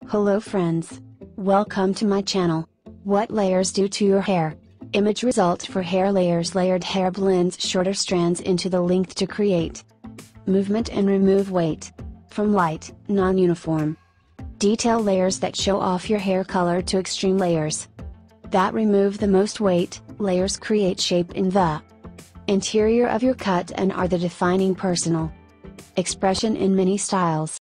Hello friends. Welcome to my channel. What layers do to your hair? Image result for hair layers. Layered hair blends shorter strands into the length to create movement and remove weight from light, non-uniform, detail layers that show off your hair color to extreme layers that remove the most weight. Layers create shape in the interior of your cut and are the defining personal expression in many styles.